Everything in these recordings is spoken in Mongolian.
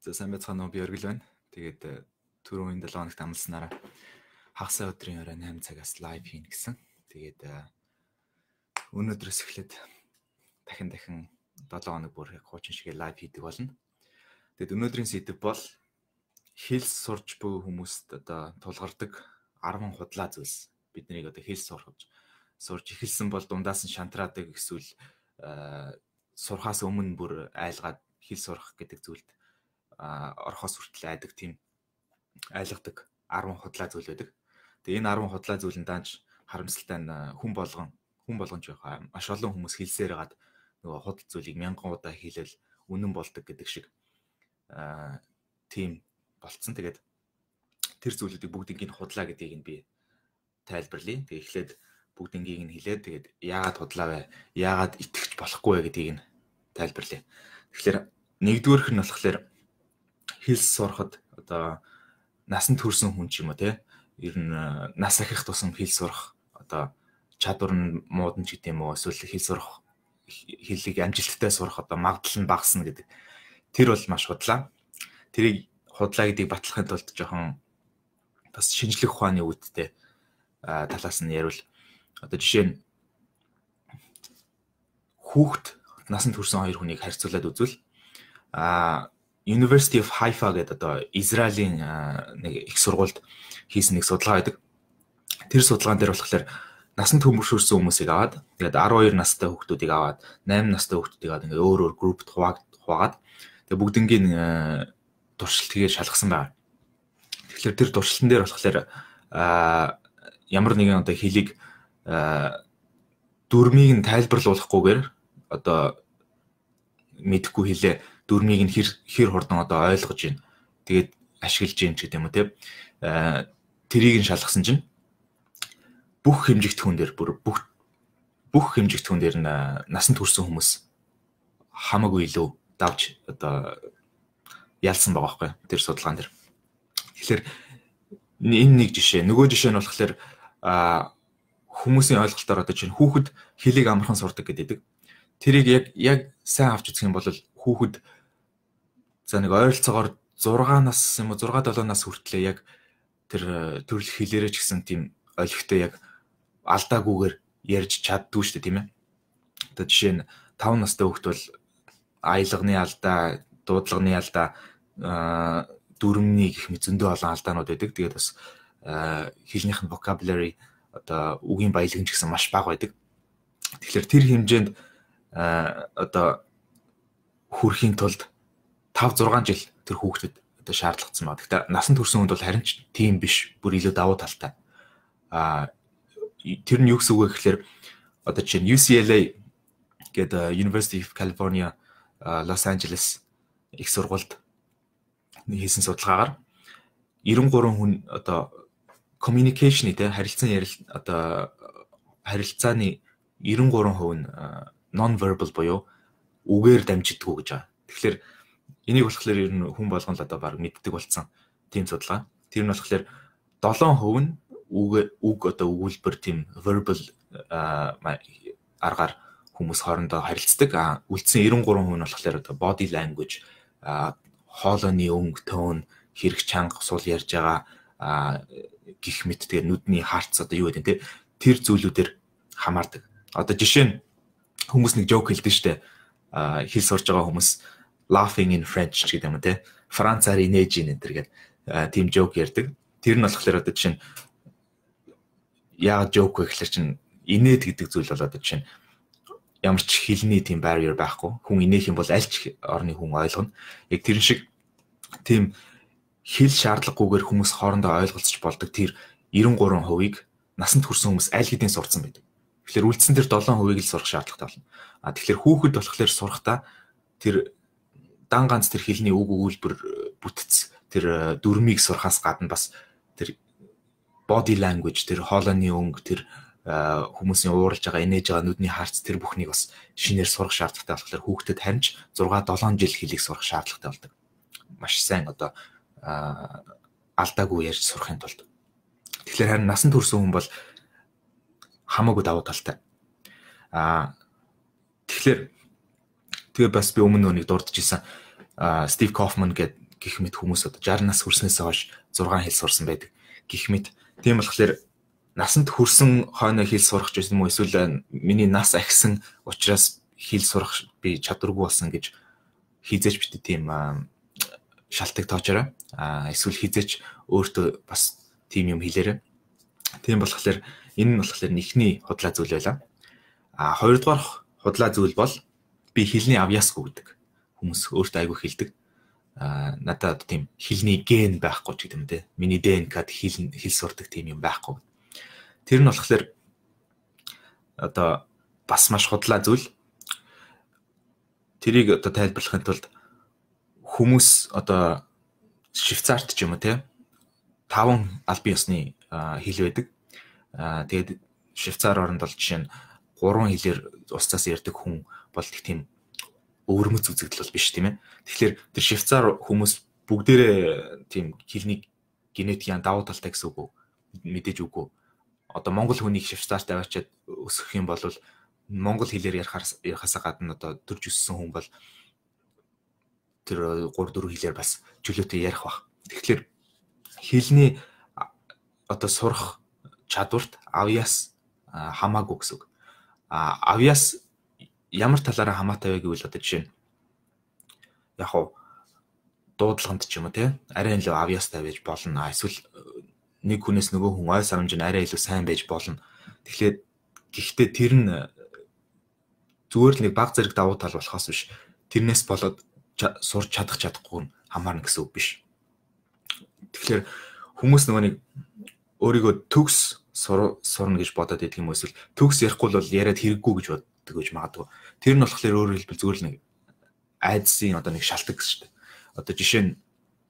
За сайн байцгаана уу, би Оргил байна. Тэгээд түрүүн 7 хоногт амласнараа хагас өдрийн орой 8 цагаас лайв хийн гэсэн. Тэгээд өнөөдрөөс эхлээд дахин 7 хоног бүр хуучин шиг лайв хийдэг болно. Тэгээд өнөөдрийн сэдэв бол хэл сурч буй хүмүүст одоо тулгардаг 10 худлаа зүйлс. Биднийг одоо хэл сурж эхэлсэн бол дундаас нь шантраадаг эсвэл сурхаас өмнө бүр айлгаад хэл сурах гэдэг зүйлд орхоос хүртэл айдаг тийм айлгадаг 10 худлаа зүйл байдаг. Тэгээ энэ 10 худлаа зүйлэн даанч харамсалтай нь хүн болгон ч яхаа маш олон хүмүүс хэлсээр гаад нөгөө худал зүйлийг 1000 удаа хийлэл үнэн болдог гэдэг шиг тийм болцсон. Тэгээд тэр зүйлүүдийг бүгдийг нь худлаа гэдгийг нь би тайлбарлая. Тэгээ эхлээд бүгднийг нь хэлээд тэгээд яагаад худлаа вэ? Яагаад итгэж болохгүй вэ гэдгийг нь тайлбарлая. Тэгэхээр нэгдүгээрх нь болохоор хэл сурахад одоо насанд хүрсэн хүн ч юм уу те ер нь нас ахих тусам хэл сурах одоо чадвар нь муудан ч гэдэм үү эсвэл хэл сурах хэлийг амжилттай сурах одоо магадлал нь багасна гэдэг. Тэр бол маш худлаа. Тэрийг худлаа гэдгийг батлахын тулд жоохон бас шинжлэх ухааны үүдтэй талаас нь ярил. Одоо жишээ нь хүүхэд насанд хүрсэн хоёр хүнийг харьцуулаад үзвэл University of Haifa гэдэг одоо Израилийн нэг их сургуульд хийсэн нэг судалгаа байдаг. Тэр судалгаан дээр болохоор насанд хүрсэн хүмүүсийг аваад тэгээд 12 настай хүүхдүүдийг аваад 8 настай хүүхдүүдийг аваад ингээд өөр группт хуваагаад тэгээд бүгднийг туршилт хийгээд шалгасан байна. Тэгэхээр тэр туршилтан дээр болохоор ямар нэгэн одоо хэлийг дүрмийг нь тайлбарлуулахгүйгээр одоо мэдэхгүй хэлээ дүрмийг нь хэр хурдан одоо ойлгож байна. Тэгээд ашиглаж байна ч гэдэм үү те. Тэрийг нь шалгасан чинь бүх хэмжигдэхүүн дээр бүх хэмжигдэхүүн дээр нь насанд хүрсэн хүмүүс хамаагүй илүү давж одоо ялсан байгаа байхгүй тэр судалгаан дээр. Тэгэхээр энэ нэг жишээ. Нөгөө жишээ нь болохоор хүмүүсийн ойлголтоор одоо чинь хүүхэд хэлийг амархан сурдаг гэдэг. Тэрийг яг сайн авч үзэх юм бол хүүхэд за нэг ойролцоогоор 6 нас юм уу 6-7 нас хүртлээр яг тэр төрөл хэлээрээ ч гэсэн тийм ойлгохтой яг алдаагүйгээр ярьж чаддгүй шүү дээ тийм ээ. Одоо жишээ нь 5 настай хүүхэд бол аялганы алдаа, дуудлагын алдаа, дүрмний гэх мэт зөндөө олон алдаанууд байдаг. Тэгээд бас хэлнийх нь vocabulary одоо үгийн баялаг ч гэсэн маш бага байдаг. Тэгэхээр тэр хэмжээнд одоо хүрэхийн тулд 5-6 жил тэр хүүхдэд одоо шаардлагацсан байна. Гэхдээ насанд хүрсэн хүнд бол харин ч тийм биш, бүр илүү давуу талтай. Тэр нь юу гэсэн үг вэ гэхээр одоо чинь UCLA гэдэг University of California Los Angeles их сургуульд хийсэн судалгаагаар 93 хүн одоо communication тэ харилцааны 93% нь non-verbal буюу үгээр дамжиддаг гэж байгаа. Тэгэхээр энийг болохоор ер нь хүн болгон л одоо баг мэддэг болсон тийм судалгаа. Тэр нь болохоор 7% нь үг одоо өгүүлбэр тийм verbal аргаар хүмүүс хоорондоо харилцдаг. Үлдсэн 93% нь болохоор одоо body language хоолойны өнгө, тон, хэрэг чанга, сул ярьж байгаа гих мэт тэгээ нүдний хаарц одоо юу гэдэг те тэр зүйлүүдээр хамаардаг. Одоо жишээ нь хүмүүс нэг joke хэлдэг штэ. Хэл сурж байгаа хүмүүс laughing in French гэдэг юм те. Францаар инээж ин энэ гэдэг тийм joke ярьдаг. Тэр нь болохоор одоо жишээ нь яа joke вэ гэхэлэр чинь инээд гэдэг зүйл бол одоо жишээ нь ямар ч хэлний тийм barrier байхгүй. Хүн инээх юм бол аль ч орны хүн ойлгоно. Яг тэр шиг тийм хэл шаардлагагүйгээр хүмүүс хоорондоо ойлголцож болдог тэр 93%-ийг насанд хүрсэн хүмүүс аль хэдийн сурцсан байдаг. Тэгэхээр үлдсэн тэр 7%-ийг л сурах шаардлагатай болно. Тэгэхээр хүүхэд болохоор сурахдаа тэр дан ганц тэр хэлний үг өгүүлбэр бүтц тэр дүрмийг сурахаас гадна бас тэр body language тэр хоолойны өнгө тэр хүмүүсийн ууралж байгаа инээж байгаа нүдний хаарц тэр бүхнийг бас шинээр сурах шаардлагатай болохоор хүүхдэд харин ч 6-7 жил хэлийг сурах шаардлагатай болдог. Маш сайн одоо алдаагүй ярьж сурахын тулд. Тэгэхээр харин насанд хүрсэн хүн бол хамаагүй давуу талтай. Тэгэхээр бас би өмнө нэг дурдж исэн Стив Кофман гэдэг гэх мэт хүмүүс одоо 60 нас хүрснээс хойш 6 хэл сурсан байдаг. Гэх мэт тийм болохоор насанд хүрсэн хойно хэл сурах ч юм уу эсвэл миний нас ахисан учраас хэл сурах би чадваргүй болсон гэж хизээч битээ тийм шалтгаан тоочороо эсвэл хизээч өөртөө бас тийм юм хэлээрээ. Тийм болохоор энэ нь болохоор нэгний худлаа зүйл байла. Хоёрдугаар худлаа зүйл бол би хэлний авьяасгүй гэдэг. Хүмүүс өөртөө айгүй хэлдэг. Надад тийм хэлний ген байхгүй ч гэдэг юм те. Миний ДНК-д хэл сурдаг тийм юм байхгүй. Тэр нь болохоор одоо бас маш худлаа зүйл. Тэрийг одоо тайлбарлахын тулд хүмүүс одоо Швейцарт ч юм уу те 5 албан ёсны хэл байдаг. Тэгээд Швейцар оронд бол жишээ нь 3 хэлээр устсаас ярьдаг хүн бол тийм өвөрмөц үзэгдэл бол биш тийм ээ. Тэгэхээр тэр Швейцар хүмүүс бүгдээрээ тийм хэлний генетикийн давуу талтай гэсэн үг мэдээж үгүй. Одоо монгол хүнийг Швейцарт аваачаад өсгөх юм бол монгол хэлээр ярихаас гадна одоо төрж өссөн хүн бол тэр 3-4 хэлээр бас чөлөөтэй ярих бах. Тэгэхээр хэлний одоо сурах чадварт авьяас хамаагүй гэсэн үг. Авьяас ямар талаараа хамаатай вэ гэвэл одоо жишээ нь яг хуу дуудлаганд ч юм уу те арай илүү авьяастай байж болно. Эсвэл нэг хүнээс нөгөө хүн ой сарамж нь арай илүү сайн байж болно. Тэгэхээр гэхдээ тэр нь зүгээр л нэг баг зэрэг давуу тал болохоос биш. Тэрнээс болоод сурч чадахгүй нь хамаарна гэсэн үг биш. Тэгэхээр хүмүүс нөгөө нэг өөрийгөө төгс сурна гэж бодоод байдаг юм эсвэл төгс ярихгүй бол яриад хэрэггүй гэж боддог гэж магадгүй. Тэр нь болохоор өөрөөр хэлбэл зүгээр л нэг айдсын одоо нэг шалтгаан гэсэн шүү дээ. Одоо жишээ нь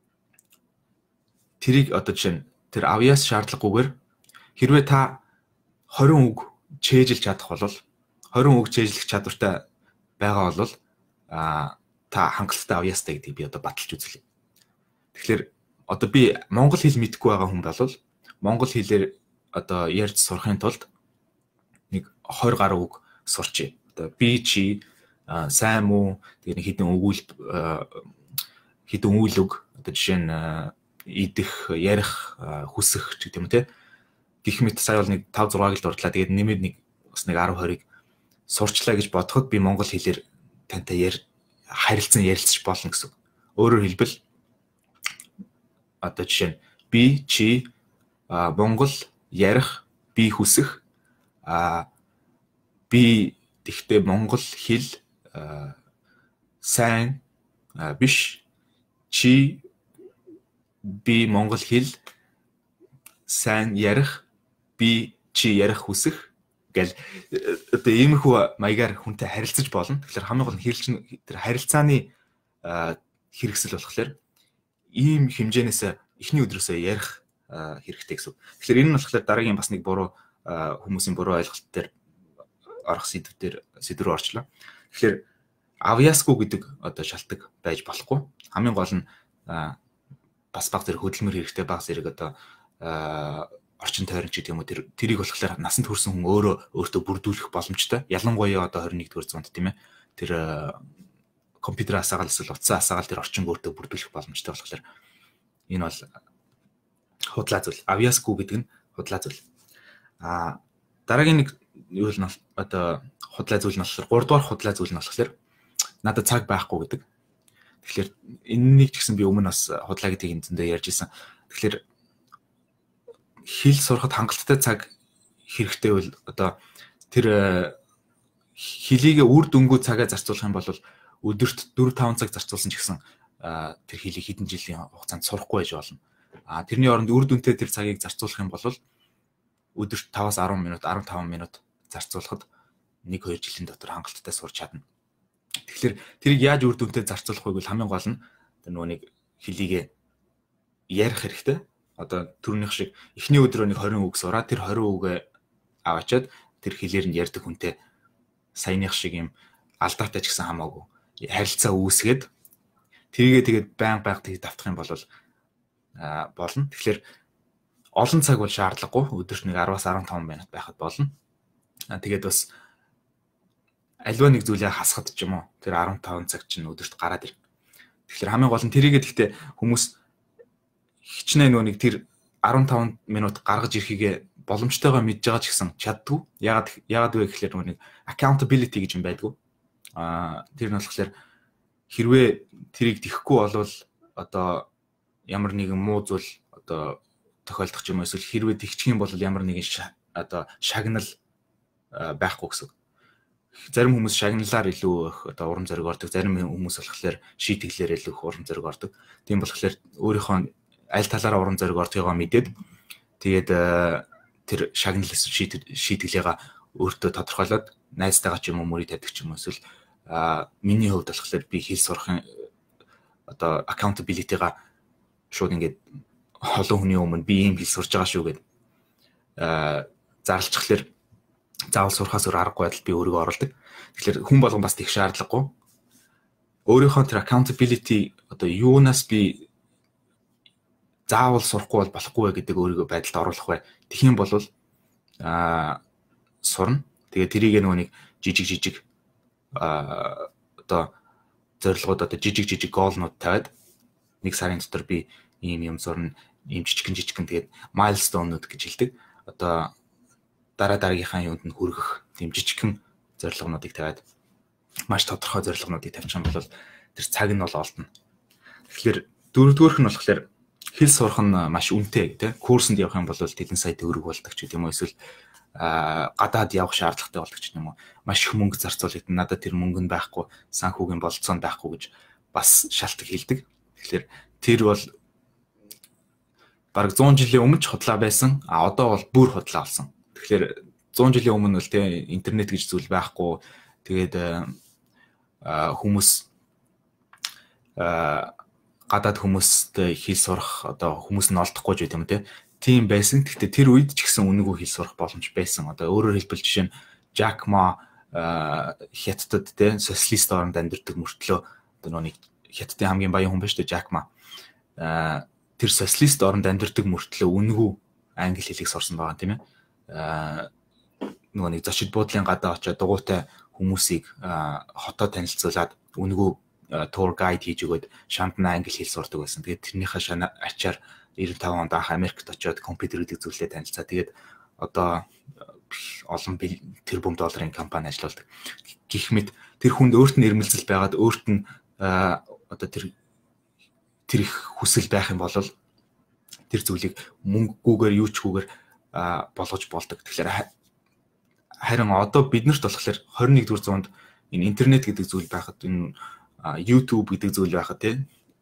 тэрийг одоо жишээ нь тэр авьяас шаардлагагүйгээр хэрвээ та 20 үг чэйжлж чадах бол 20 үг чэйжлэх чадвартай байгаа бол та хангалттай авьяастай гэдгийг би одоо баталж үзлээ. Тэгэхээр одоо би монгол хэл мэдэхгүй байгаа хүн бол монгол хэлээр одоо ярьж сурахын тулд нэг 20 гаруй үг сурчээ. Одоо би чи сайн муу тэгээд хэдэн үйл үг одоо жишээ нь идэх, ярих, хүсэх ч гэдэг юм те. Гэх мэт сая бол нэг 5-6-ыг л дурдлаа. Тэгээд нэмээд нэг бас нэг 10-20-ыг сурчлаа гэж бодоход би монгол хэлээр тантай харилцан ярилцж болно гэсэн. Өөрөөр хэлбэл одоо жишээ нь би чи монгол ярих, би хүсэх би тэгтээ монгол хэл сайн биш чи би монгол хэл сайн ярих би чи ярих хүсэх гэл одоо иймэрхүү маягаар хүнтэй харилцаж болно. Тэгэхээр хамгийн гол нь хэлч тэр харилцааны хэрэгсэл болохоор ийм хэмжээнээс эхний өдрөөсөө ярих хэрэгтэй гэсэн. Тэгэхээр энэ нь болохоор дараагийн бас нэг буруу хүмүүсийн буруу ойлголт дээр орох сэдв рүү орчлоо. Тэгэхээр авьяасгүй гэдэг одоо шалтгаан байж болохгүй. Хамгийн гол нь бас баг зэрэг хөдөлмөр хэрэгтэй баг зэрэг одоо орчин тойрон ч гэдэг юм уу тэрийг болохоор насанд хүрсэн хүн өөртөө бүрдүүлэх боломжтой. Ялангуяа одоо 21-р зуунд тийм ээ. Тэр компьютер асаагаал эсвэл утсан асаагаал тэр орчинг өөртөө бүрдүүлэх боломжтой болохоор энэ бол худлаа зүйл. Авьяасгүй гэдэг нь худлаа зүйл. Дараагийн нэг юу л одоо худлаа зүйл нь болохоор 3 дугаар худлаа зүйл нь болохоор надад цаг байхгүй гэдэг. Тэгэхээр энэнийг ч гэсэн би өмнө бас худлаа гэдгийг энэ зөндөө ярьж исэн. Тэгэхээр хэл сурахад хангалттай цаг хэрэгтэй бол одоо тэр хэлийг үр дүнгүй цагаа зарцуулах юм бол өдөрт 4-5 цаг зарцуулсан ч гэсэн тэр хэлийг хэдэн жилийн хугацаанд сурахгүй байж болно. Тэрний оронд үр дүнтэй тэр цагийг зарцуулах юм бол өдөрт 5-10 минут, 15 минут зарцуулахад 1-2 жилийн дотор хангалттай сурч чадна. Тэгэхээр тэрийг яаж үр дүнтэй зарцуулах вэ гэвэл хамгийн гол нь тэр нөгөө нэг хэлийг ярих хэрэгтэй. Одоо түрүүнийх шиг эхний өдрөө нэг 20 үг сураад тэр 20 үгээ аваачаад тэр хэлээр нь ярьдаг хүнтэй саяных шиг юм алдаатай ч гэсэн хамаагүй харилцаа үүсгээд тэрийгээ тэгээд байнга тэгээд давтах юм бол болно. Тэгэхээр олон цаг бол шаардлагагүй. Өдөрт нэг 10-15 минут байхад болно. Тэгээд бас альва нэг зүйлээ хасахад ч юм уу тэр 15 цаг чинь өдөрт гараад ирнэ. Тэгэхээр хамгийн гол нь тэрийгээ гэхдээ хүмүүс хичнээн нөгөө нэг тэр 15 минут гаргаж ирэхийгээ боломжтойгоо мэдж байгаа ч гэсэн чаддгүй. Яагаад вэ гэхээр нөгөө нэг accountability гэж юм байдгүй. Тэр нь болохоор хэрвээ тэрийг тэхгүй болвол одоо ямар нэгэн муу зүйл одоо тохиолдох юм эсвэл хэрвээ тэгчих юм бол ямар нэгэн одоо шагнал байхгүй гэсэн. Зарим хүмүүс шагналаар илүү их одоо урам зориг ордог, зарим хүмүүс болохоор шийтгэлээр илүү их урам зориг ордог. Тийм болохоор өөрийнхөө аль талаараа урам зориг ордгийгоо мэдээд тэгээд тэр шагнал шийтгэлээгээ өөртөө тодорхойлоод найзтайгаа ч юм уу мөрийг тавьдаг ч юм уу эсвэл миний хувьд болохоор би хэл сурахын одоо accountability-га шууд ингээд холон хүний өмнө би ийм хэл сурж байгаа шүү гэд зарлцхлаар заавал сурахаас өөр аргагүй байдал би өөрийгөө оруулдаг. Тэгэхээр хүн болгон бас тийх шаардлагагүй. Өөрийнхөө тэр accountability одоо юунаас би заавал сурахгүй бол болохгүй вэ гэдэг өөрийгөө байдалд оруулах бай. Тэгэх юм бол сурна. Тэгээ тэрийг нөгөө нэг жижиг одоо зорилгоод одоо жижиг гоолнууд тавиад нэг сарын дотор би ийм сурна, ийм жижигэн тэгээд milestone-нууд гэж хэлдэг. Одоо дараагийнхаа юунд нь хүргэх тийм жижигхэн зорилгонуудыг тавиад маш тодорхой зорилгонуудыг тавьчих юм бол тэр цаг нь бол олдно. Тэгэхээр дөрөвдүгээрх нь болохоор хэл сурах нь маш үнэтэй тий. Курсэнд явах юм бол тэдэн сая төгрөг болдог ч гэдэм үү эсвэл гадаад явах шаардлагатай болдог ч гэдэм үү. Маш их мөнгө зарцуулагдана. Надад тэр мөнгө нь байхгүй, санхүүгийн болцоо байхгүй гэж бас шалтгаан хэлдэг. Тэгэхээр тэр бол бараг 100 жилийн өмнө ч худлаа байсан. Одоо бол бүр худлаа болсон. Тэгэхээр 100 жилийн өмнө бол тий интернет гэж зүйл байхгүй. Тэгээд хүмүүс гадаад хүмүүстэй хэл сурах одоо хүмүүс нь олдохгүй ч гэдэм үү тий. Тийм байсан. Гэхдээ тэр үед ч гэсэн үнэгүй хэл сурах боломж байсан. Одоо өөрөөр хэлбэл жишээ нь Jack Ma хятадд тий социалист оронд амьдардаг мөртлөө одоо нэг хятадын хамгийн баян хүн байна шүү дээ Jack Ma. Тэр социалист оронд амьдардаг мөртлөө үнэгүй англи хэлийг сурсан байгаа тийм ээ. Нөгөө нэг зочид буудлын гадаа очиод дугуйтай хүмүүсийг хотоо танилцуулаад үнэгүй tour guide хийж өгөөд шамдна англи хэл сурдаг байсан. Тэгээд тэрнийхээ ачаар 95 онд анх Америкт очиод компьютерүүдийг зүйлээ танилцаа. Тэгээд одоо олон тэрбум долларын компани ажилладаг. Гэх мэт тэр хүнд өөрт нь ирмэлзэл байгаад өөрт нь одоо тэр их хүсэл байх юм бол тэр зүйлийг мөнгөгүйгээр юу ч гүйгээр болгож болдог. Тэгэхээр харин одоо биднэрт болохоор 21-р зуунд энэ интернет гэдэг зүйл байхад энэ YouTube гэдэг зүйл байхад тий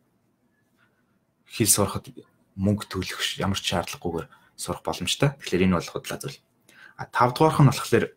хэл сурахад мөнгө төлөх ямар ч шаардлагагүйгээр сурах боломжтой. Тэгэхээр энэ бол худлаа зүйл. 5 дугаарх нь болохоор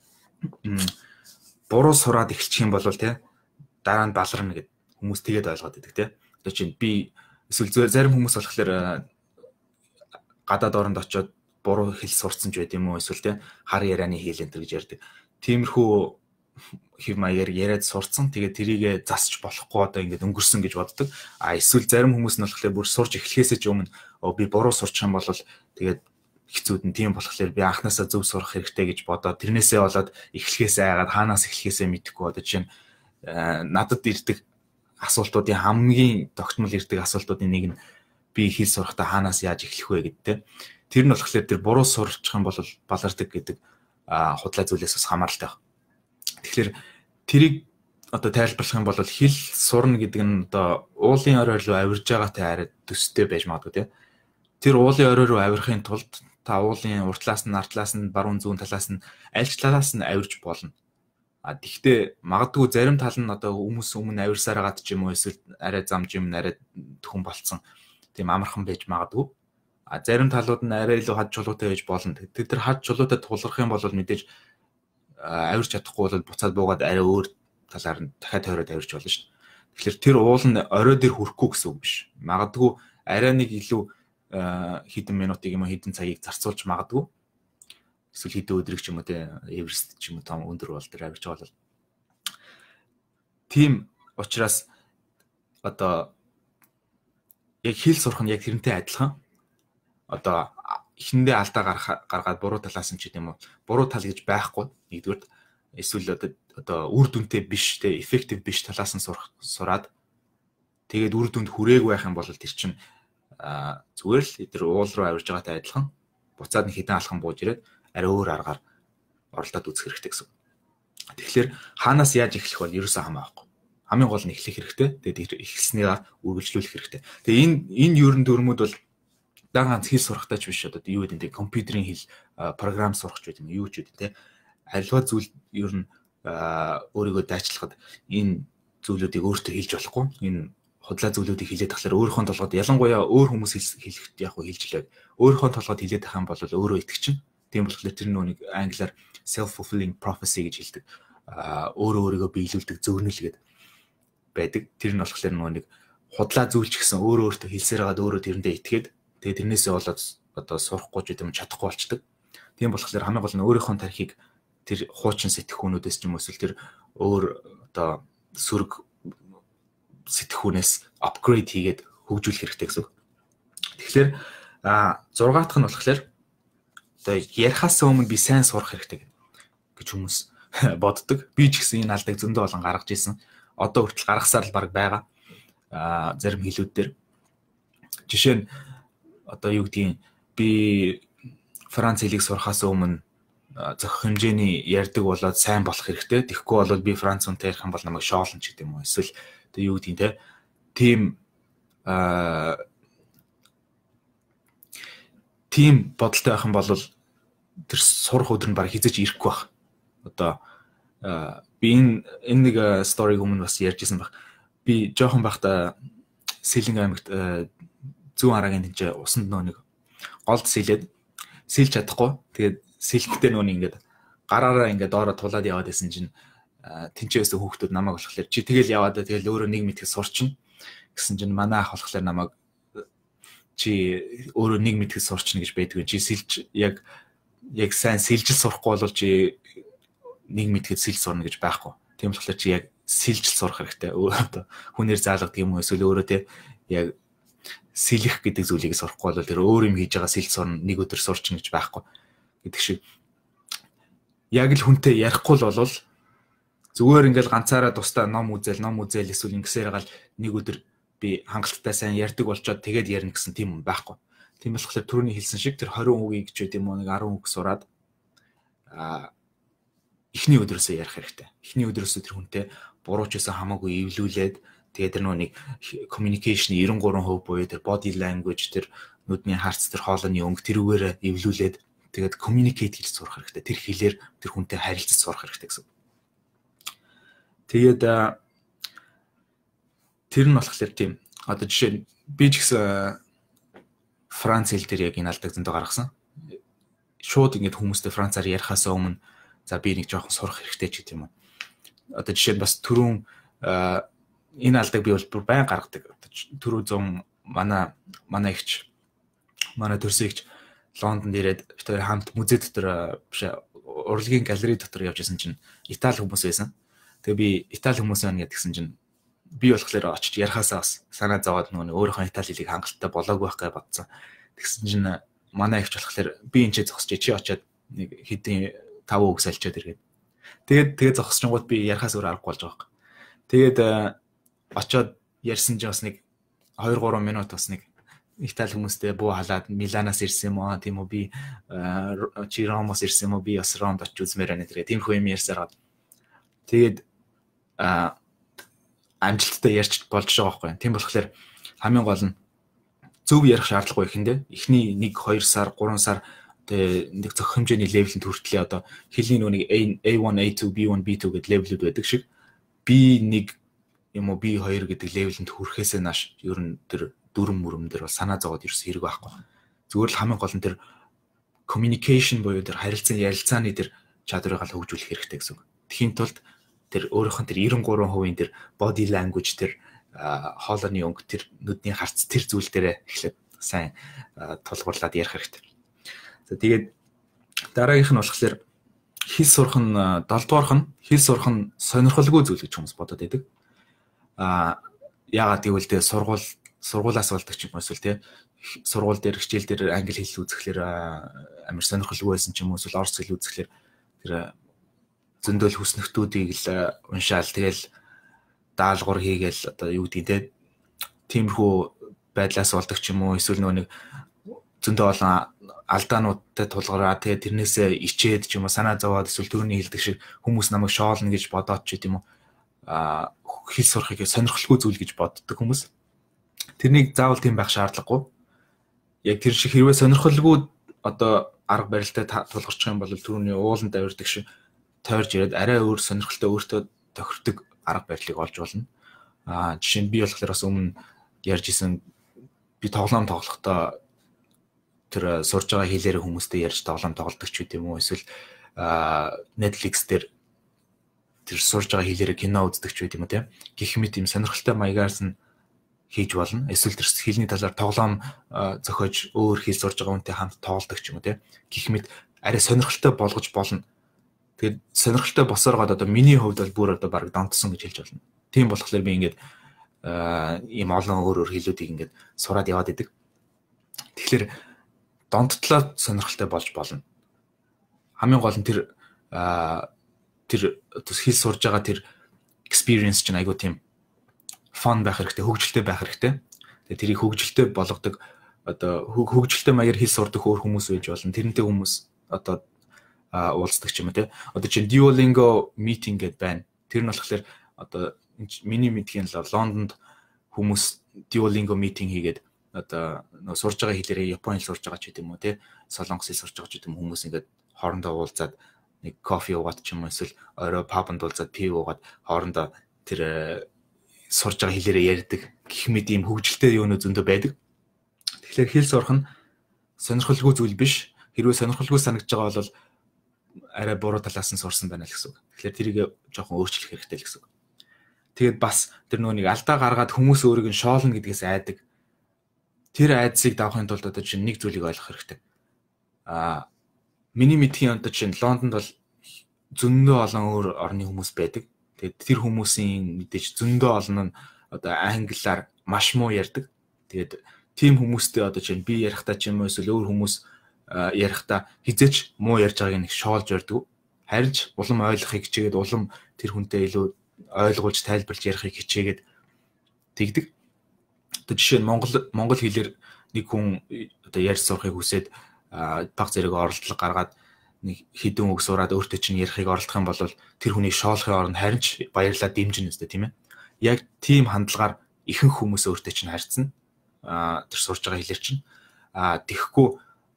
буруу сураад эхэлчих юм бол тий дараа нь баларна гэд хүмүүс тэгээд ойлгоод байдаг тий. Одоо чинь би эсвэл зарим хүмүүс болохоор гадаад оронд очиод буруу хэл сурцсан ч байд юм уу эсвэл тий хар ярианы хэл энэ гэж ярьдаг. Тиймэрхүү хэв маягаар яриад сурцсан. Тэгээд тэрийгэ засч болохгүй одоо ингээд өнгөрсөн гэж боддог. Эсвэл зарим хүмүүс нь болохоор бүр сурж эхлэхээсээ ч өмнө би буруу сурчих юм бол тэгээд хэцүүд нь тийм болохоор би анханасаа зөв сурах хэрэгтэй гэж бодоод тэрнээсээ болоод эхлэхээсээ айгаад хаанаас эхлэхээсээ мэдэхгүй одоо чинь надад ирдэг асуултуудын хамгийн тогтмол ирдэг асуултуудын нэг нь би хэл сурахтаа хаанаас яаж эхлэх вэ гэдтэй. Тэр нь болохоор тэр буруу сурчих юм бол балардаг гэдэг худлаа зүйлээс бас хамааралтай байна. Тэгэхээр тэрийг одоо тайлбарлах юм бол хэл сурна гэдэг нь одоо уулын орой руу авирж байгаатай арай төстэй байж магадгүй тий. Тэр уулын орой руу авирахын тулд та уулын уртлаас нь артлаас нь баруун зүүн талаас нь аль ч талаас нь авирж болно. Тэгвэл магадгүй зарим тал нь одоо хүмүүс өмнө авирсаар гаад ч юм уу эсвэл арай зам жим арай төхөн болцсон тийм амархан байж магадгүй. Зарим талууд нь арай илүү хад чулуутай байж болно. Тэд нар хад чулуутай тулгарх юм бол мэдээж авирч чадахгүй бол буцаад буугаад арай өөр талаар нь дахиад тойроод авирч болно шүү дээ. Тэгэхээр тэр уул нь орой дээр хүрэхгүй гэсэн үг биш. Магадгүй арай нэг илүү хэдэн минутыг юм уу хэдэн цагийг зарцуулж магадгүй. Эсвэл хэдэн өдрийг ч юм уу те Эверест ч юм уу том өндөр бол дээр авирч байгаа бол. Тийм учраас одоо яг хэл сурах нь яг тэрнтэй адилхан. Одоо эхэндээ алдаа гаргаад буруу талаас нь ч гэдэм үү буруу тал гэж байхгүй нэгдүгээр эсвэл одоо үр дүнтэй биш те эффектив биш талаас нь сураад тэгээд үр дүнд хүрээгүй байх юм бол тэр чинь зүгээр л тэр уул руу авирж байгаатай адилхан буцаад нэг хитэн алхан бууж ирээд арай өөр аргаар оролдоод үзэх хэрэгтэй гэсэн. Тэгэхээр хаанаас яаж эхлэх бол ерөөсөө хамаахгүй. Хамгийн гол нь эхлэх хэрэгтэй. Тэгээд эхэлснээр үргэлжлүүлэх хэрэгтэй. Тэгээд энэ ерөн дүрмүүд бол ганц хэл сурахтай ч биш одоо юу гэдэг нь компьютерийн хэл програм сурах ч гэдэг юм юу ч гэдэг те. Аливаа зүйл ер нь өөрийгөө дайчлахад энэ зүйлүүдийг өөртөө хэлж болохгүй. Энэ худлаа зүйлүүдийг хэлээд тахлаар өөрийнхөө толгойд ялангуяа өөр хүмүүс хэлэхэд яг хэлж лээ. Өөрийнхөө толгойд хэлээд тах юм бол өөрөө итгэж чинь. Тийм болохоор тэр нэг англиар self-fulfilling prophecy гэж хэлдэг. Өөрийгөө биелүүлдэг зөгнөл гэдэг байдаг. Тэр нь болохоор нэг худлаа зүйлч гэсэн өөртөө хэлсээр хагаад өөрөө тэрэндээ итгээд тэгээд тэрнээсээ болоод одоо сурахгүй ч юм чадахгүй болчдөг. Тийм болохоор хамгийн гол нь өөрийнхөө тархийг тэр хуучин сэтгхүүнүүдээс ч юм уу эсвэл тэр өөр одоо сүрэг сэтгхүүнээс апгрейд хийгээд хөгжүүлэх хэрэгтэй гэсэн. Тэгэхээр 6 дахь нь болохоор одоо ярихаас өмнө би сайн сурах хэрэгтэй гэж хүмүүс боддог. Би ч гэсэн энэ алдаг зөндөө болон гаргаж ирсэн. Одоо хүртэл гаргасаар л баг байгаа. Зарим хэлүүд дээр жишээ нь одоо юу гэдгийг би Франц хэлийг сурахаас өмнө зохих хэмжээний ярьдаг болоод сайн болох хэрэгтэй. Тэгэхгүй бол би Франц үнтэй ярих юм бол намайг шоолно ч гэдэг юм уу. Эсвэл одоо юу гэдгийг те тийм бодолтой байх юм бол тэр сурах өдөр нь баг хизэж ирэхгүй байх. Одоо би энэ нэг сториг өмнө бас ярьжсэн баг. Би жоохон байхдаа Сэлэнг аймагт зүүн арагийн тэнцээ усанд нэг голд сэлээд сэлж чадахгүй. Тэгээд сэлэхдээ ингээд гараараа ингээд доороо тулаад яваад байсан чинь тэнцээсэн хүүхдүүд намайг болохоор чи тэгэл яваад тэгэл өөрөө нэг мэдхийг сурчин гэсэн чинь манай ах болохоор намайг чи өөрөө нэг мэдхийг сурчин гэж байдгүй. Чи сэлж яг сайн сэлжил сурахгүй бол чи нэг мэдхэд сэлж сурна гэж байхгүй. Тийм болохоор чи яг сэлж сурах хэрэгтэй. Одоо хүнээр заалгадаг юм уу эсвэл өөрөө те яг сэлэх гэдэг зүйлийг сурахгүй бол тэр өөр юм хийж байгаа сэлж сурна нэг өдөр сурчин гэж байхгүй гэдэг шиг. Яг л хүнтэй ярихгүй л болвол зүгээр ингээл ганцаараа тусдаа ном үзэл эсвэл ингэсээр гал нэг өдөр би хангалттай сайн ярьдаг болчоод тэгээд ярина гэсэн тийм юм байхгүй. Тийм болохоор түрүүний хэлсэн шиг тэр 20 үгийг ч гэдэм үү нэг 10 үг сураад эхний өдрөөсөө ярих хэрэгтэй. Эхний өдрөөсөө тэр хүнтэй буруу ч гэсэн хамаагүй эвлүүлээд тэгээд тэр нэг communication 93% буюу тэр body language тэр нүдний харц тэр хоолойны өнгө тэрүүгээр эвлүүлээд тэгээд communicate хийж сурах хэрэгтэй. Тэр хэлээр тэр хүнтэй харилцаж сурах хэрэгтэй гэсэн. Тэгээд тэр нь болохоор тийм одоо жишээ нь би ч гэсэн Франц хэл дээр яг энэ алдаг зөндөө гаргасан. Шууд ингэж хүмүүстэй францаар ярихаас өмнө за би нэг жоохон сурах хэрэгтэй ч гэдэг юм уу. Одоо жишээ нь бас түрүүн энэ алдаг би бол бүр байн гаргадаг. Түрүү 100 манай ихч манай төрсөн ихч Лондонд ирээд бид хоёр хамт музей дотор биш урлагийн галерей дотор явж исэн чинь Итали хүмүүс байсан. Тэгээ би Итали хүмүүс байна гэдгсэн чинь би болохоор очиж ярихаасаа бас санаа зовоод нөгөө өөрийнхөө Итали хэлийг хангалттай болоогүй байх гэж бодсон. Тэгсэн чинь манай ихч болохоор би энэ ч зогсож чи очиад нэг хэдийн 5 үг салчаад иргээд. Тэгээд зогсчингууд би ярихаас өөр аргагүй болж байгаа юм. Тэгээд очиод ярьсан чинь бас нэг 2-3 минут бас нэг Итали хүмүүстэй буу халаад Миланаас ирсэн юм аа тийм үү би чи Ромоос ирсэн юм уу би бас Ромд очиж үзмээр байна гэдэг. Тиймэрхүү юм ярьсаар. Тэгээд амжилттай ярьж болж байгаа байхгүй. Тийм болохоор хамгийн гол нь зөв ярих шаардлагагүй ихэндээ. Эхний 1-2 сар, 3 сар нэг зохих хэмжээний левелд хүртлээ одоо хэлний нүг A1, A2, B1, B2 гэдэг левелүүд байдаг шиг B1 юм уу B2 гэдэг левелд хүрэхээс нааш ер нь тэр дүрм мөрөм дээр бол санаа зовоод ерөөс хэрэг байхгүй. Зүгээр л хамгийн гол нь тэр communication буюу тэр харилцааны ярилцааны тэр чадварыг л хөгжүүлэх хэрэгтэй гэсэн үг. Тэхийн тулд тэр өөрийнх нь тэр 93% тэр body language тэр хоолойны өнгө тэр нүдний харц тэр зүйл дээрээ эхлээд сайн тулгуурлаад ярих хэрэгтэй. За тэгээд дараагийнх нь болохоор хэл сурах нь 7 дугаарх нь хэл сурах нь сонирхолгүй зүйл гэж хүмүүс бодоод байдаг. Яагаад гэвэл тэ сургуулаас болдог ч юм уу эсвэл тэ сургууль дээр хичээл дээр англи хэл үзэхлээр амар сонирхолгүй байсан ч юм уу эсвэл орос хэл үзэхлээр тэр зөндөл хүснэгтүүдийг л уншаал тэгэл даалгавар хийгээл одоо юу гэдэг те тиймэрхүү байдлаас болдог ч юм уу эсвэл нэг зөндөө олон алдаануудтай тулгараа тэгээ тэрнээсээ ичээд ч юм уу санаа зовоод эсвэл төрөний хэлдэг шиг хүмүүс намайг шоолно гэж бодоод ч юм уу хэл сурахыг сонирхолгүй зүйл гэж боддог хүмүүс. Тэрнийг заавал тийм байх шаардлагагүй. Яг тэр шиг хэрвээ сонирхолгүй одоо арга барилтай тулгарчих юм бол түрүүний ууланд авирдаг шиг тойрж ирээд арай өөр сонирхолтой өөртөө тохирдог арга барилыг олж болно. Жишээ нь би болохоор бас өмнө ярьж исэн би тоглоом тоглохдоо тэр сурж байгаа хэлээр хүмүүстэй ярьж тоглоом тоглодог ч үгүй юм уу эсвэл Netflix дээр тэр сурж байгаа хэлээр кино үздэг ч үгүй юм уу тийм гэх мэт юм сонирхолтой маягаас нь хийж болно. Эсвэл тэр хэлний талаар тоглоом зохиож өөр хэл сурж байгаа хүнтэй хамт тоглодог ч юм уу тийм гэх мэт арай сонирхолтой болгож болно. Тэгээд сонирхолтой босооргаад одоо миний хувьд бол бүр одоо баг донтсон гэж хэлж болно. Тийм болохоор би ингээд ийм олон өөр хэлүүдийг ингээд сураад яваад идэг. Тэгэхээр донттлоо сонирхолтой болж болно. Хамгийн гол нь тэр хэл сурж байгаа тэр experience чинь айгуу тийм fun байх хэрэгтэй, хөгжилтэй байх хэрэгтэй. Тэгээ тэрийг хөгжилтэй болгодог одоо хөгжилтэй маягаар хэл сурдаг өөр хүмүүс байж болно. Тэрнтэй хүмүүс одоо уулздаг ч юм уу те. Одоо чинь Duolingo meeting гэдээ байна. Тэр нь болохоор одоо миний мэдхийн л Лондонд хүмүүс Duolingo meeting хийгээд одоо нөө сурж байгаа хэлээрээ Японы хэл сурж байгаа ч гэдэм үү те. Солонгос хэл сурж байгаа ч гэдэм хүмүүс ингээд хоорондоо уулзаад нэг кофе уугаад ч юм уу эсвэл орой пабанд уулзаад пив уугаад хоорондоо тэр сурж байгаа хэлээрээ ярьдаг гэх мэт ийм хөгжилтэй юунууд зөндөө байдаг. Тэгэхээр хэл сурах нь сонирхолгүй зүйл биш. Хэрвээ сонирхолгүй санагдж байгаа бол арай буруу талаас нь сурсан байна л гэсэн үг. Тэгэхээр тэрийг жоохон өөрчлөх хэрэгтэй л гэсэн үг. Тэгээд бас тэр нөгөө нэг алдаа гаргаад хүмүүс өөрийг нь шоолно гэдгээс айдаг. Тэр айдсыг давахын тулд одоо чинь нэг зүйлийг ойлгох хэрэгтэй. Миний мэдхийн одоо чинь Лондонд бол зөндөө олон өөр орны хүмүүс байдаг. Тэгээд тэр хүмүүсийн мэдээж зөндөө олон нь одоо англиар маш муу ярьдаг. Тэгээд тийм хүмүүстэй одоо чинь би ярихдаа ч юм уу эсвэл өөр хүмүүс ярихдаа хизээч муу ярьж байгааг нэг шоолж өрдөг. Харин ч улам ойлгохыг хичээгээд улам тэр хүнтэй илүү ойлгуулж тайлбарлаж ярихыг хичээгээд тэгдэг. Одоо жишээ нь монгол хэлээр нэг хүн одоо ярьж сурахыг хүсээд баг зэрэг оролдлого гаргаад нэг хідэн үг сураад өөртөө чинь ярихыг оролдох юм бол тэр хүний шоолохын оронд харин ч баярлаад дэмжинэ үстэй тийм ээ. Яг тийм хандлагаар ихэнх хүмүүс өөртөө чинь харьцна. Тэр сурж байгаа хэлээр чинь тэгэхгүй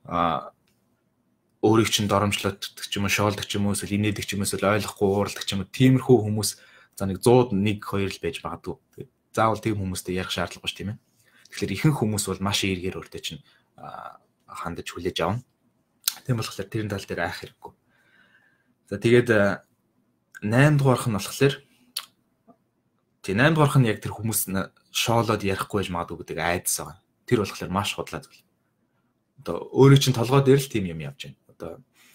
өөрийг чинь доромжлоод ч юм уу шоолдог ч юм уу эсвэл инээдэг ч юм уу эсвэл ойлгохгүй уурладаг ч юм уу тиймэрхүү хүмүүс за нэг 100-д 1 2 л байж магадгүй. Тэгээд заавал тийм хүмүүстэй ярих шаардлагагүй ш тийм ээ. Тэгэхээр ихэнх хүмүүс бол маш эргээр өөртөө чинь хандаж хүлээж авна. Тийм болохоор тэрийн тал дээр айх хэрэггүй. За тэгээд 8 дугаарх нь болохоор тий 8 дугаарх нь яг тэр хүмүүс шоолоод ярихгүй байж магадгүй гэдэг айдас байгаа. Тэр болохоор маш худлаа зүйл. Одоо өөрөө чинь толгой дээр л тийм юм явж байна. Одоо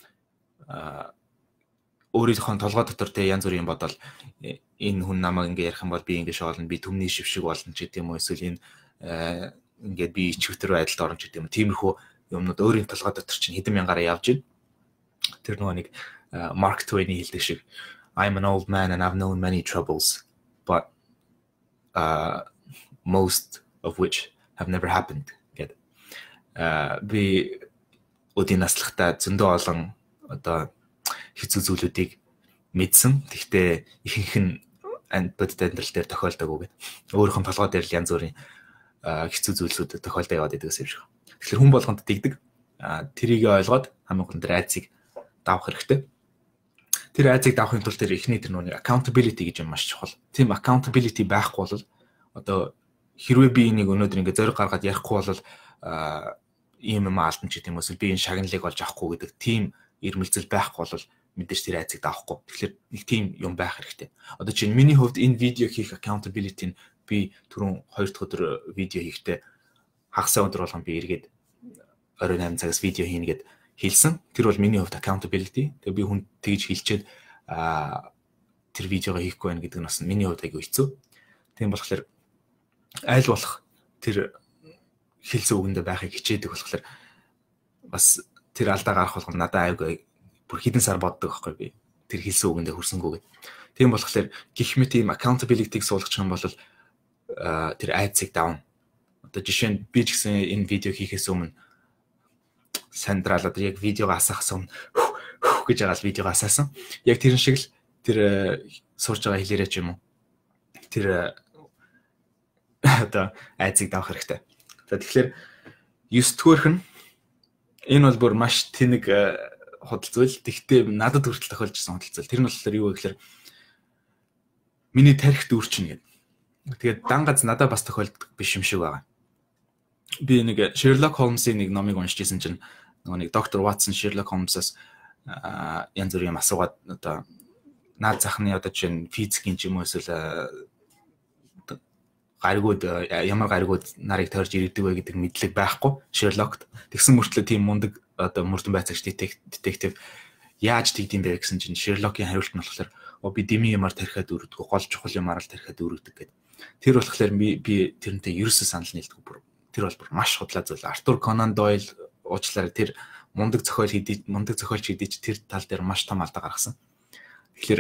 өөрийнхөө толгой дотор те янз бүрийн бодол энэ хүн намайг ингэ ярих юм бол би ингэ шоолно, би түмний шившиг болно ч гэдэм үү эсвэл энэ ингээд би ичвтер байдалд орно ч гэдэм үү. Тиймэрхүү юмнууд өөрийн толгой дотор чинь хэдэн мянгаараа явж байна. Тэр нөгөө нэг Mark Twain-ийн хэлдэг шиг I'm an old man and I've known many troubles but most of which have never happened. Би өдийн наслахтаа зөндөө олон одоо хэцүү зүйлүүдийг мэдсэн. Гэхдээ ихэнх нь бодит амьдрал дээр тохиолдоогүй гэдэг. Өөрийнх нь толгой дээр л янз бүрийн хэцүү зүйлсүүд тохиолдоо яваад байдаг юм шиг. Тэгэхээр хүн болгонд дэгдэг. Тэрийг ойлгоод хамгийн гол нь айцыг давах хэрэгтэй. Тэр айцыг давахын тулд тэр эхний тэр нүг accountability гэж юм маш чухал. Тийм accountability байхгүй бол одоо хэрвээ би энийг өнөөдөр ингэ зориг гаргаад ярихгүй бол ийм юм алдсан ч гэдэм үү би энэ шагналыг олж авахгүй гэдэг тийм ирмэлзэл байхгүй бол мэдээж тэр айцыг давахгүй. Тэгэхээр нэг тийм юм байх хэрэгтэй. Одоо чинь миний хувьд энэ видео хийх accountability нь би түрүүн 2 дахь өдөр видео хийхдээ хагас өдөр болгон би эргээд орой 8 цагаас видео хийнэ гэд хэлсэн. Тэр бол миний хувьд accountability. Тэгээ би хүн тэгж хэлчихэд тэр видеогоо хийхгүй байх гэдэг нь бас миний хувьд айгүй хэцүү. Тийм болохоор аль болох тэр хэлсэн үгэндээ байхыг хичээдэг болохоор бас тэр алдаа гарах болгоо надад аюугүй бүр хэдэн сар боддог байхгүй би тэр хэлсэн үгэндээ хүрсэнгүүгээ. Тийм болохоор гих мэт ийм accountability-г суулгах юм бол тэр айцыг давна. Одоо жишээ нь би ч гэсэн энэ видео хийхээс өмнө сандраал одоо яг видеог асаахаас өмнө гэж агаал видеог асаасан. Яг тэрэн шиг л тэр сурж байгаа хэлээрээ ч юм уу. Тэр одоо айцыг давах хэрэгтэй. За тэгэхээр 9 дугаарх нь энэ бол бүр маш тэнэг худал зүйл. Тэгтээ надад хүртэл тохиолж ирсэн худал зүйл. Тэр нь болохоор юу вэ гэхээр миний тархит өөрчнө гэдэг. Тэгээд дан гац надад бас тохиолддог биш юм шиг байгаа. Би нэг Sherlock Holmes-ийн нэг номыг уншиж ирсэн чинь нөгөө нэг доктор Watson Sherlock Holmes-аас янз бүрийн юм асуугаад одоо наад захны одоо чинь физикийн ч юм уу эсвэл гаригууд ямар гаригууд нарыг тойрж ирдэг вэ гэдэг мэдлэг байхгүй Sherlock-т. Тэгсэн мөртлөө тийм мундаг одоо мөрдөн байцаагч детектив яаж тэгдэм бэ гэсэн чинь Sherlock-ийн хариулт нь болохоор би дими юмар тархиад өргөдөг, гол чухал юмар л тархиад өргөдөг гэдэг. Тэр болохоор би тэрнтэй ерөөсөө санал нийлдэг бүр. Тэр бол маш худлаа зүйл. Артур Конан Дойл уучлаарай тэр мундаг зохиолч хэдий ч тэр тал дээр маш том алдаа гаргасан. Тэгэхээр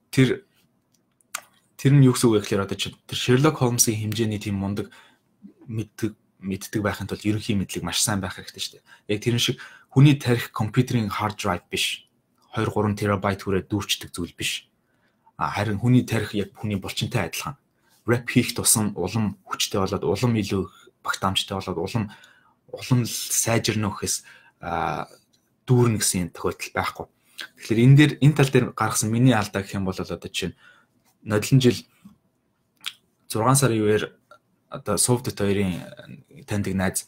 тэр нь юу гэсэн үг вэ гэхээр одоо тэр Sherlock Holmes-ийн хэмжээний тийм мундаг мэддэг байхын тулд ерөнхий мэдлэг маш сайн байх хэрэгтэй шүү дээ. Яг тэр шиг хүний тарих компьютерийн hard drive биш. 2-3 терабайт хүрээ дүүрчдэг зүйл биш. Харин хүний тарих яг хүний булчинтай адилхан. Rap хийх тусам улам хүчтэй болоод улам илүү багтаамжтай болоод улам сайжирна гэхээс дүүрнэ гэсэн тохиолдол байхгүй. Тэгэхээр энэ тал дээр гаргасан миний алдаа гэх юм бол одоо чинь нодлон жил 6 сарын үеэр одоо Совдет хоёрын таньдаг найз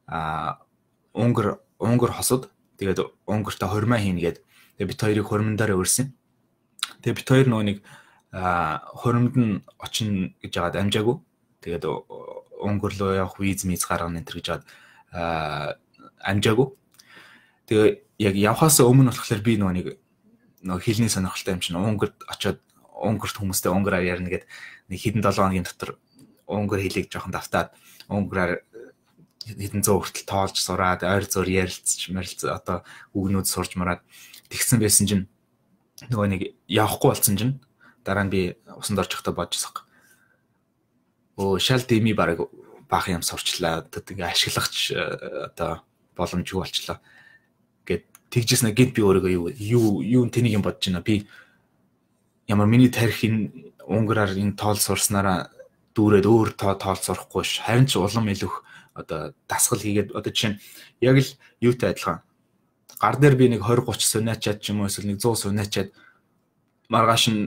Унгар хосод тэгээд Унгартай хормоо хийнэ гээд тэгээд бит хоёрыг хормондоор өрсөн. Тэгээд бит хоёр нөгөө нэг хоримд нь очино гэж яагаад амжаагүй. Тэгээд Унгар руу явах виз гаргана энэ төр гэж яагаад амжаагүй. Тэгээ яг явхаас өмнө болохоор би нөгөө хэлний сонирхолтой юм чинь Унгарт очиод Унгарт хүмүүстэй унгараар ярина гэдэг нэг хэдэн 7 хоногийн дотор унгар хэлийг жоохон давтаад унгараар хэдэн 100 хүртэл тоолж сураад ойр зөөр ярилцж одоо үгнүүд сурж мараад тэгсэн байсан чинь нөгөө нэг явахгүй болсон чинь дараа нь би усанд орж явахдаа бодчихсон. Шал дими баг баах юм сурчлаа. Тэгээ ашиглагч одоо боломжгүй болчлаа. Гэт тэгжсэн гэд би өөрийгөө юу тэнийг юм бодож байна. Би ямар миний тарих энэ унгараар энэ тоол сурснараа дүүрээд өөр тоол сурахгүй ш. Харин ч улам илүүх одоо дасгал хийгээд одоо жишээ нь яг л юутай адилхан. Гар дээр би нэг 20 30 сунаачаад ч юм уу эсвэл нэг 100 сунаачаад маргааш нь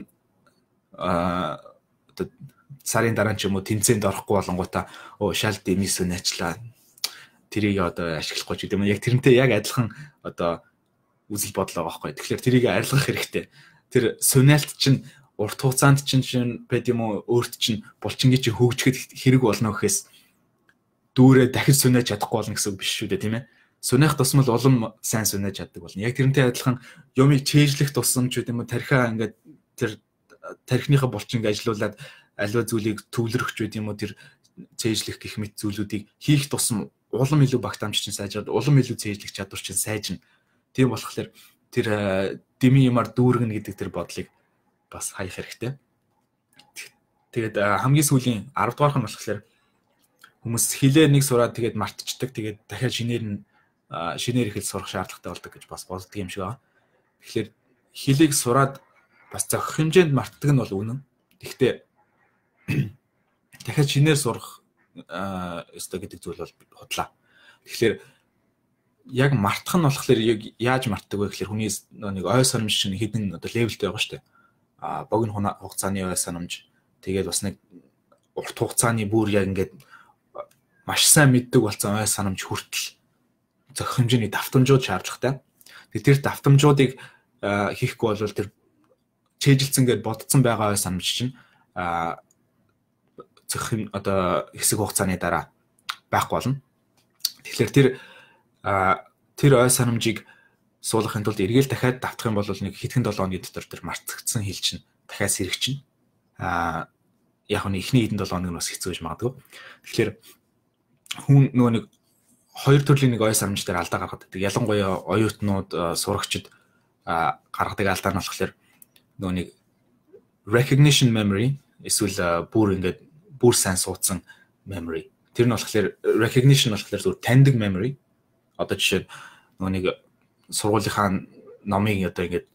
одоо сарын дараа ч юм уу тэнцээнд орохгүй болонгуудаа шал дими сунаачлаа. Тэрийг одоо ашиглахгүй ч гэдэг юм. Яг тэрнтэй яг адилхан одоо үзэл бодол байгаа байхгүй. Тэгэхээр тэрийг арилгах хэрэгтэй. Тэр сунаалт чинь урт хугацаанд чинь байд юм уу өөрт чинь булчингийн чинь хөгжихэд хэрэг болно гэхээс дүүрээ дахиж сунааж чадахгүй болно гэсэн үг биш шүү дээ тийм ээ. Сунаах тусмал улам сайн сунааж чаддаг болно. Яг тэрнтэй адилхан юмыг чэйжлэх тусам ч гэдэм үү тархиа ингээд тэр тархиныхаа булчинг ажилуулад аливаа зүйлийг төвлөрөх ч гэдэм үү тэр цээжлэх гэх мэт зүйлүүдийг хийх тусам улам илүү багтаамж чинь сайжраад улам илүү цээжлэх чадвар чинь сайжирна. Тийм болохоор тэр дими юмар дүүргэнэ гэдэг тэр бодлыг бас хаях хэрэгтэй. Тэгээд хамгийн сүүлийн 10 дугаарх нь болохоор хүмүүс хилээ нэг сураад тэгээд мартчихдаг. Тэгээд дахиад шинээр их сурах шаардлагатай болдог гэж бас боддог юм шиг байна. Тэгэхээр хилийг сураад бас зохих хэмжээнд мартдаг нь бол үнэн. Гэхдээ дахиад шинээр сурах өстой гэдэг зүйл бол худлаа. Тэгэхээр яг мартах нь болохоор яаж мартдаг вэ гэхээр хүний нэг ой санамж чинь хэдэн одоо левелтэй байгаа шүү дээ. Богино хугацааны ой санамж тэгээд бас нэг урт хугацааны бүр яг ингээд маш сайн мэддэг болсон ой санамж хүртэл зохих хэмжээний давтамжууд шаардлагатай. Тэгээд тэр давтамжуудыг хийхгүй бол тэр чэйжилсэн гэж бодсон байгаа ой санамж чинь зохих одоо хэсэг хугацааны дараа байхгүй болно. Тэгэхээр тэр ой санамжийг суулгахын тулд эргээл дахиад давтах юм бол нэг хэдхэн 7 хоногийн дотор тэр мартагдсан хэл чинь дахиад сэргэж чинь. Яг нь эхний хэдэн 7 хоног нь бас хэцүү гэж магадгүй. Тэгэхээр хүн нөгөө нэг хоёр төрлийн нэг ой санамж дээр алдаа гаргадаг. Ялангуяа оюутнууд сурагчид гаргадаг алдаа нь болохоор нөгөө нэг recognition memory эсвэл бүр ингээд бүр сайн суудсан memory. Тэр нь болохоор recognition болохоор зөв таньдаг memory. Одоо жишээ нөгөө нэг сургуулийнхаа номыг одоо ингээд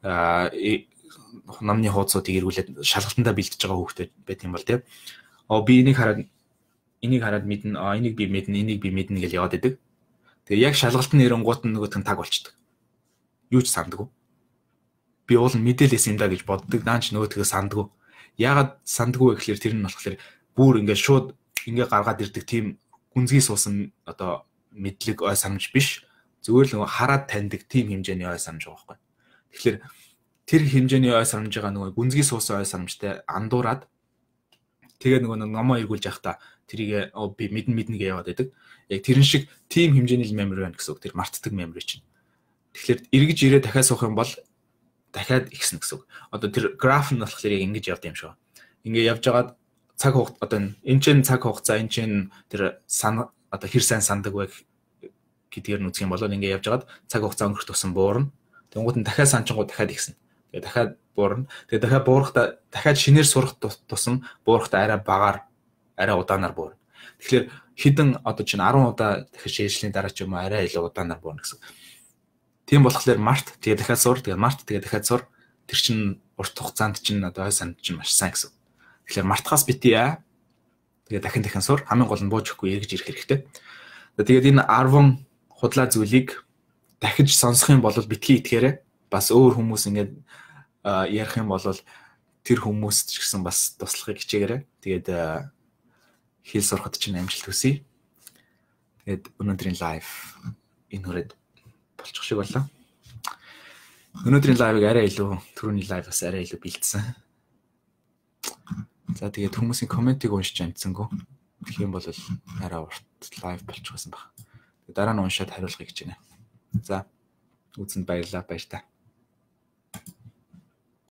номны хуудсуудыг эргүүлээд шалгалтандаа бэлдэж байгаа хүүхдэд байт юм бол тийм. Би энийг хараад мэднэ. Энийг би мэднэ гэж яваад идэг. Тэгээ яг шалгалтын нэрэнгуут нь нөгөөх нь таг болчдөг. Юу ч сандгүй. Би уул нь мэдээлээс юм да гэж боддог. Даанч нөгөөдгөө сандгүй. Яагаад сандгүй вэ гэхээр тэр нь болохоор бүр ингээд шууд ингээ гаргаад ирдэг тийм гүнзгий суусан одоо мэдлэг ой санамж биш. Зүгээр л нөгөө хараад таньдаг тийм хэмжээний ой санамж байгаа байхгүй. Тэгэхээр тэр хэмжээний ой санамж байгаа нөгөө гүнзгий суусан ой санамжтай андуураад тэгээ нөгөө номоо эргүүлж явахдаа тэрийг би мэднэ гэж яваад байдаг. Яг тэрэн шиг тийм хэмжээний memory байна гэсэн үг. Тэр мартдаг memory чинь. Тэгэхээр эргэж ирээ дахиад суух юм бол дахиад ихснэ гэсэн үг. Одоо тэр граф нь болохоор яг ингэж явд юм шиг. Ингээ явж байгаад цаг хугацаа одоо энэ чинь цаг хугацаа энэ чинь тэр одоо хэр сайн сандаг вэ гэдгээр нь үзэх юм бол ингээ явж байгаад цаг хугацаа өнгөрөх тусам буурна. Тэнгууд нь дахиад санчингууд дахиад ихснэ. Тэгээ дахиад буурна. Тэгээ дахиад буурахтаа дахиад шинээр сурах тусам буурахтаа арай багаар арай удаанаар буурна. Тэгэхээр хідэн одоо чинь 10 удаа дахиад шийдлийн дараа ч юм уу арай илүү удаанаар буурна гэсэн. Тийм болохоор март тэгээ дахиад сур тэгээ март тэгээ дахиад сур тэр чинь урт хугацаанд чинь одоо ой санд чинь маш сайн гэсэн. Тэгэхээр мартахаас битээ тэгээ дахин сур хамгийн гол нь бууж өгөхгүй эргэж ирэх хэрэгтэй. Тэгээд энэ 10 худлаа зүйлийг дахиж сонсох юм бол битгий итгээрэй. Бас өөр хүмүүс ингээд ярих юм бол тэр хүмүүст ч гэсэн бас туслахыг хичээгээрэй. Тэгээд хэл сурахад чинь амжилт хүсье. Тэгээд өнөөдрийн лайв энэ хүрээд болчих шиг боллоо. Өнөөдрийн лайвыг арай илүү түрүүний лайваас арай илүү бэлдсэн. За тэгээд хүмүүсийн комментиг уншиж амжсангүй. Тэгэх юм бол арай урт лайв болчихсон баг. Тэгээд дараа нь уншаад хариулахыг хичээнэ. За үзэнд баярлалаа баяр та.